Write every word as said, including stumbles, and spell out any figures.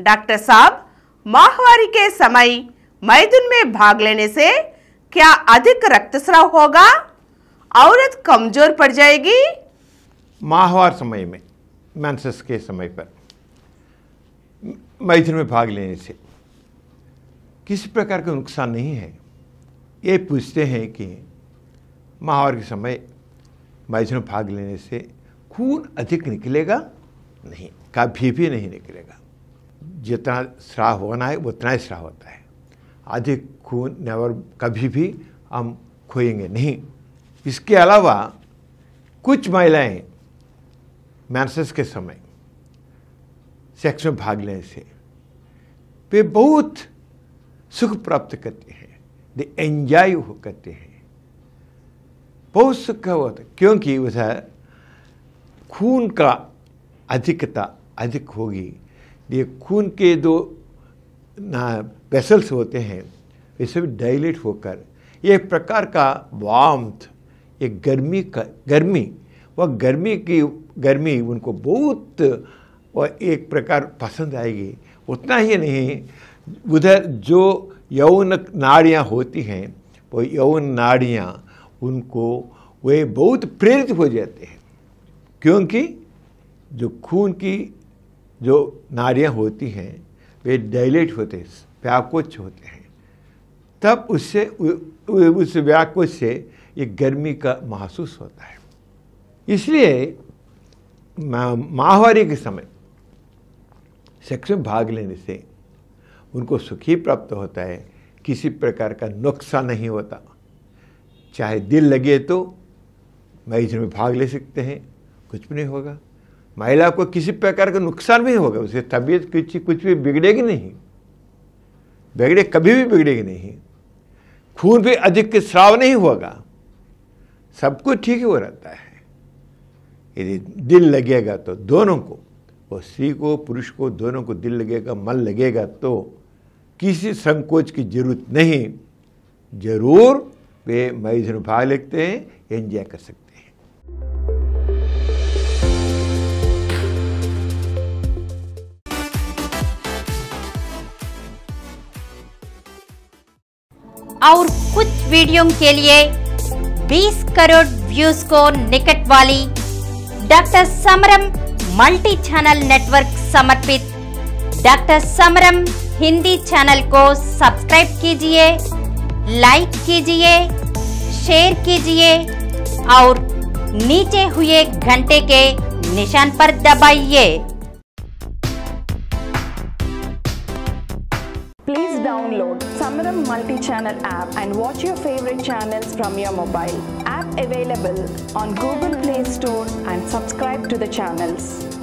Doctor साहब, माहवारी के समय मैथुन में भाग लेने से क्या अधिक रक्तस्राव होगा? औरत कमजोर पड़ जाएगी? माहवार समय में, मेंसेस के समय पर मैथुन में भाग लेने से किसी प्रकार का नुकसान नहीं है। ये पूछते हैं कि माहवार के समय मैथुन में भाग लेने से खून अधिक निकलेगा? नहीं, कभी भी नहीं निकलेगा। जितना स्राव होना है उतना ही स्राव होता है। अधिक खून नेवर, कभी भी हम खोएंगे नहीं। इसके अलावा कुछ महिलाएं मेंसेस के समय सेक्स में भाग लेने से वे बहुत सुख प्राप्त करते हैं, दे एंजॉय करते हैं, बहुत सुख होता है, क्योंकि वह खून का अधिकता अधिक होगी। ये खून के दो वेसल्स होते हैं, वे सभी डायलेट होकर एक प्रकार का वार्मथ, एक गर्मी का गर्मी वह गर्मी की गर्मी उनको बहुत वह एक प्रकार पसंद आएगी। उतना ही नहीं, उधर जो यौन नाड़ियाँ होती हैं वो यौन नाड़ियाँ उनको वे बहुत प्रेरित हो जाते हैं, क्योंकि जो खून की जो नाड़ियाँ होती हैं वे डायलेट होते हैं, व्याकुच होते हैं। तब उससे उस व्याकुच से एक गर्मी का महसूस होता है। इसलिए माहवारी के समय सेक्स में भाग लेने से उनको सुख ही प्राप्त होता है, किसी प्रकार का नुकसान नहीं होता। चाहे दिल लगे तो मैथुन में भाग ले सकते हैं, कुछ भी नहीं होगा। महिला को किसी प्रकार का नुकसान भी नहीं होगा, उसकी तबीयत कुछ कुछ भी बिगड़ेगी नहीं, बिगड़े कभी भी बिगड़ेगी नहीं। खून भी अधिक स्राव नहीं होगा, सब कुछ ठीक हो रहता है। यदि दिल लगेगा तो दोनों को, वो स्त्री को पुरुष को, दोनों को दिल लगेगा, मन लगेगा तो किसी संकोच की जरूरत नहीं, जरूर वे मैथुन में भाग लेते हैं, एंजॉय कर सकते हैं। और कुछ वीडियो के लिए बीस करोड़ व्यूज को निकट वाली doctor Samaram multi channel network समर्पित डॉक्टर समरम हिंदी चैनल को सब्सक्राइब कीजिए, लाइक कीजिए, शेयर कीजिए और नीचे हुए घंटे के निशान पर दबाइए। Please download Samaram multi-channel app and watch your favorite channels from your mobile. App available on Google Play Store and subscribe to the channels.